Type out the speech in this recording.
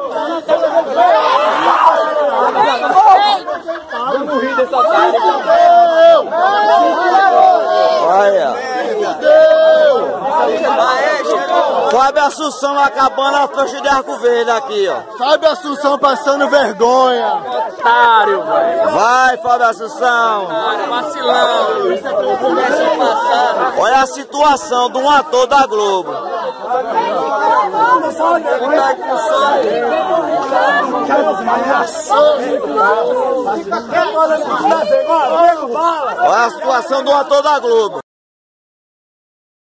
Olha. Fábio Assunção acabando a faixa de Arco Verde aqui, ó. Fábio Assunção passando vergonha. Otário, velho. Vai, Fábio Assunção. Vacilão. Olha a situação de um ator da Globo. Olha a situação do ator da Globo.